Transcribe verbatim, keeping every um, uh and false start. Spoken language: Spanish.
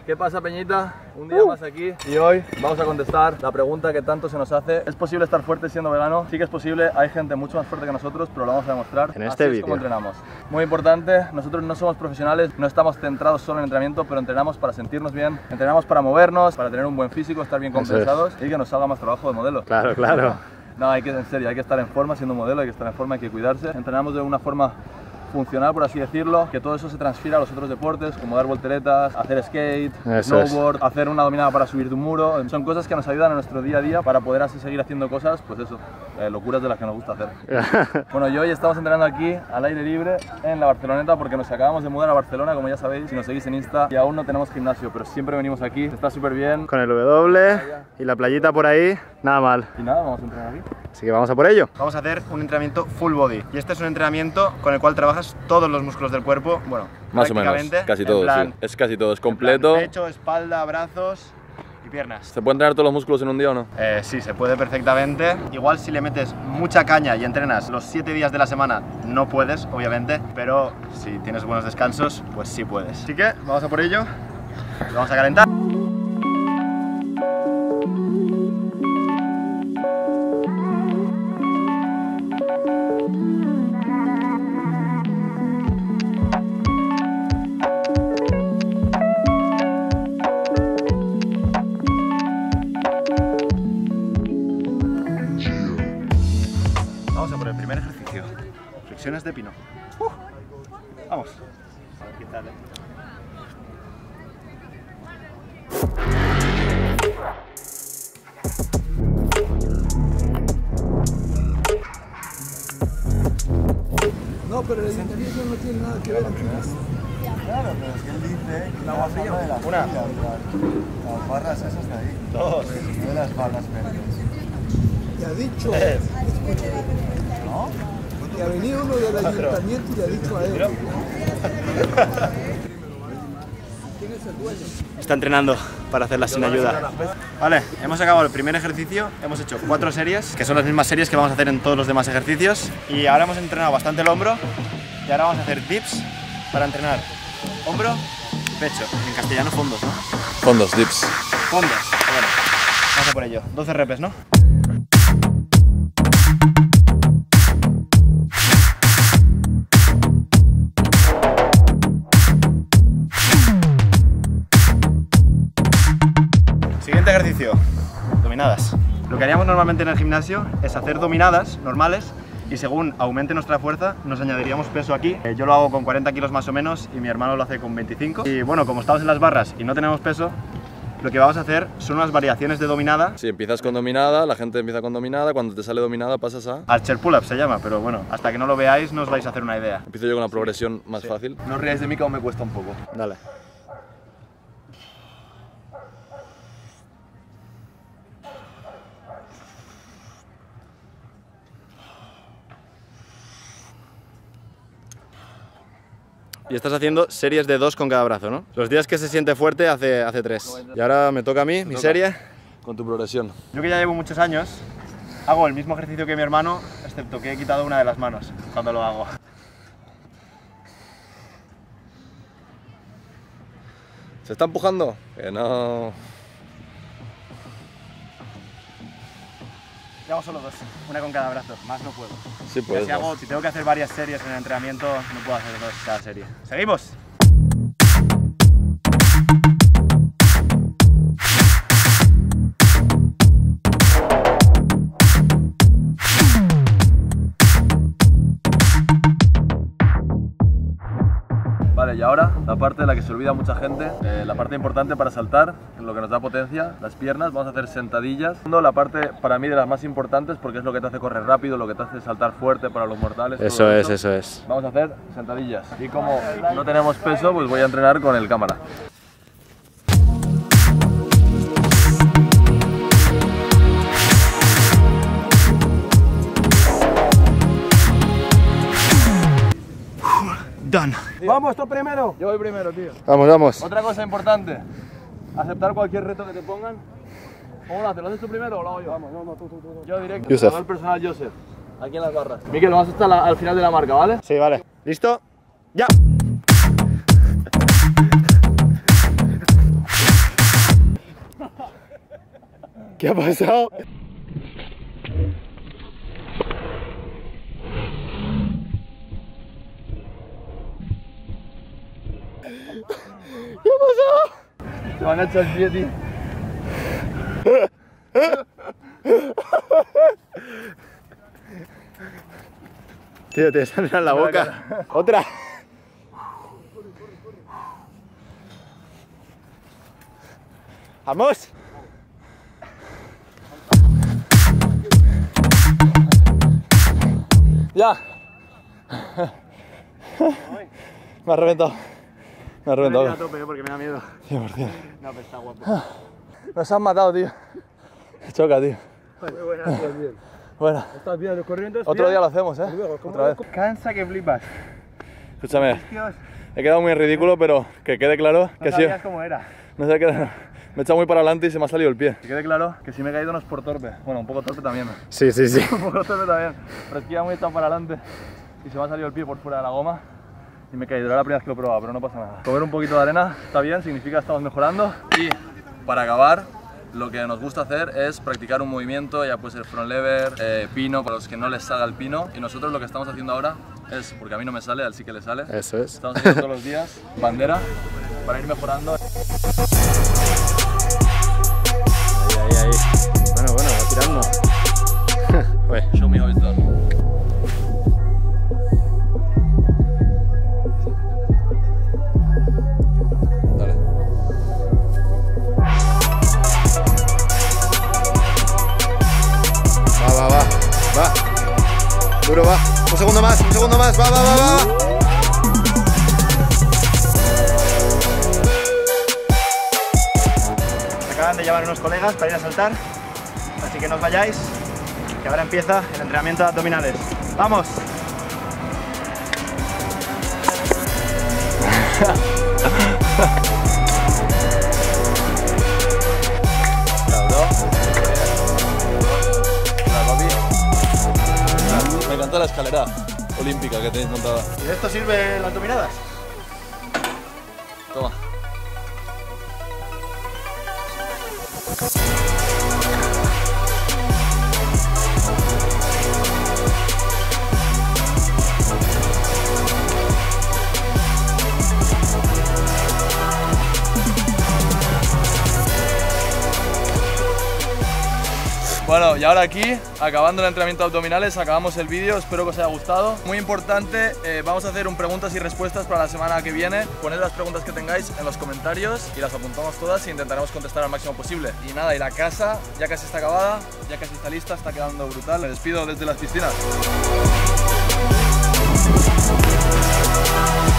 ¿Qué pasa, Peñita? Un día uh. más aquí y hoy vamos a contestar la pregunta que tanto se nos hace. ¿Es posible estar fuerte siendo vegano? Sí que es posible, hay gente mucho más fuerte que nosotros, pero lo vamos a demostrar en este vídeo. Así es como entrenamos. Muy importante, nosotros no somos profesionales, no estamos centrados solo en entrenamiento, pero entrenamos para sentirnos bien, entrenamos para movernos, para tener un buen físico, estar bien compensados y que nos salga más trabajo de modelo. Claro, claro. No, hay que, en serio, hay que estar en forma siendo modelo, hay que estar en forma, hay que cuidarse. Entrenamos de una forma funcional, por así decirlo, que todo eso se transfiera a los otros deportes, como dar volteretas, hacer skate, eso snowboard, es. hacer una dominada para subir de un muro. Son cosas que nos ayudan a nuestro día a día para poder así seguir haciendo cosas, pues eso, eh, locuras de las que nos gusta hacer. Bueno, y hoy estamos entrenando aquí al aire libre en la Barceloneta porque nos acabamos de mudar a Barcelona, como ya sabéis, si nos seguís en Insta, y aún no tenemos gimnasio, pero siempre venimos aquí, está súper bien. Con el W y la playita por ahí, nada mal. Y nada, vamos a entrenar aquí. Así que vamos a por ello. Vamos a hacer un entrenamiento full body. Y este es un entrenamiento con el cual trabajas todos los músculos del cuerpo. Bueno, más o menos, casi todo, plan, sí. Es casi todo, es completo. Pecho, espalda, brazos y piernas. ¿Se pueden entrenar todos los músculos en un día o no? Eh, sí, se puede perfectamente. Igual si le metes mucha caña y entrenas los siete días de la semana, no puedes, obviamente. Pero si tienes buenos descansos, pues sí puedes. Así que vamos a por ello. Vamos a calentar. Vamos a por el primer ejercicio. Flexiones de pino. Uh, vamos. A ver qué tal, ¿eh? No, pero el ayuntamiento no tiene nada que ver aquí. Claro, pero es que él dice que el agua fría de la una. Las barras esas de ahí. Dos. No de las barras verdes. Te ha dicho. ¿No? Que ha venido uno del ayuntamiento y le ha dicho a él. ¿Quién es el dueño? Está entrenando para hacerla sin ayuda. Vale, hemos acabado el primer ejercicio, hemos hecho cuatro series, que son las mismas series que vamos a hacer en todos los demás ejercicios. Y ahora hemos entrenado bastante el hombro y ahora vamos a hacer dips para entrenar hombro y pecho. En castellano fondos, ¿no? Fondos, dips. Fondos, bueno, vamos a por ello. doce repes, ¿no? Siguiente ejercicio, dominadas. Lo que haríamos normalmente en el gimnasio es hacer dominadas normales y según aumente nuestra fuerza nos añadiríamos peso aquí. Eh, yo lo hago con cuarenta kilos más o menos y mi hermano lo hace con veinticinco. Y bueno, como estamos en las barras y no tenemos peso, lo que vamos a hacer son unas variaciones de dominada. Sí, empiezas con dominada, la gente empieza con dominada, cuando te sale dominada pasas a... Archer pull-up se llama, pero bueno, hasta que no lo veáis no os vais a hacer una idea. Empiezo yo con la progresión más sí. fácil. No os riáis de mí que aún me cuesta un poco. Dale. Y estás haciendo series de dos con cada brazo, ¿no? Los días que se siente fuerte hace, hace tres. Y ahora me toca a mí, mi toca. serie. Con tu progresión. Yo que ya llevo muchos años, hago el mismo ejercicio que mi hermano, excepto que he quitado una de las manos cuando lo hago. ¿Se está empujando? Que no... Yo hago solo dos, una con cada brazo, más no puedo. Sí puedes. Si, hago, si tengo que hacer varias series en el entrenamiento, no puedo hacer dos cada serie. ¡Seguimos! Vale, y ahora la parte de la que se olvida mucha gente, eh, la parte importante para saltar, lo que nos da potencia, las piernas. Vamos a hacer sentadillas. La parte para mí de las más importantes porque es lo que te hace correr rápido, lo que te hace saltar fuerte para los mortales. Eso es, eso es. Vamos a hacer sentadillas. Y como no tenemos peso, pues voy a entrenar con el cámara. Done. Tío, vamos, tú primero. Yo voy primero, tío. Vamos, vamos. Otra cosa importante, aceptar cualquier reto que te pongan. ¿Cómo lo haces? ¿Lo haces tú primero o lo hago yo? Vamos, no, no, tú, tú, tú. Yo directo. Joseph. El personal Joseph. Aquí en las barras. Miquel, vamos hasta la, al final de la marca, ¿vale? Sí, vale. ¿Listo? ¡Ya! ¿Qué ha pasado? ¿Qué ha pasado? Se van a echar el pie, tío. Tío, te sale en la boca. Otra. ¡Vamos! ¡Ya! Me ha reventado. Me ha reventado. a tope, porque me da miedo. cien por cien. No, pero está guapo. Nos han matado, tío. Choca, tío. Muy buena, estás bien. Bueno, ¿Estás bien corriendo? otro día lo hacemos, ¿eh? Luego, Otra vez. Cansa que flipas. Escúchame, Dios, he quedado muy ridículo, pero que quede claro no que sí. sabías cómo era. No sé qué. Me he echado muy para adelante y se me ha salido el pie. Que quede claro que si me he caído no es por torpe. Bueno, un poco torpe también. Sí, sí, sí. Un poco torpe también. Pero es que iba muy echado para adelante y se me ha salido el pie por fuera de la goma y me he caído. Era la primera vez que lo probaba, pero no pasa nada. Comer un poquito de arena está bien, significa que estamos mejorando. Y para acabar, lo que nos gusta hacer es practicar un movimiento, ya puede ser front lever, eh, pino, para los que no les salga el pino. Y nosotros lo que estamos haciendo ahora es, porque a mí no me sale, a él sí que le sale. Eso es. Estamos haciendo todos los días bandera para ir mejorando. Ahí, ahí, ahí. Bueno, bueno, va tirando. Uy. Show me how it's done. Dale. Va, va, va. Va. Duro, va. Un segundo más, un segundo más. Va, va, va, va. Acaban de llamar unos colegas para ir a saltar, así que no os vayáis, que ahora empieza el entrenamiento de abdominales. ¡Vamos! Me encanta la escalera olímpica que tenéis montada. ¿Y de esto sirven las dominadas? Toma. Bueno, y ahora aquí, acabando el entrenamiento de abdominales, acabamos el vídeo, espero que os haya gustado. Muy importante, eh, vamos a hacer un preguntas y respuestas para la semana que viene. Poned las preguntas que tengáis en los comentarios y las apuntamos todas y intentaremos contestar al máximo posible. Y nada, y la casa ya casi está acabada, ya casi está lista, está quedando brutal. Me despido desde las piscinas.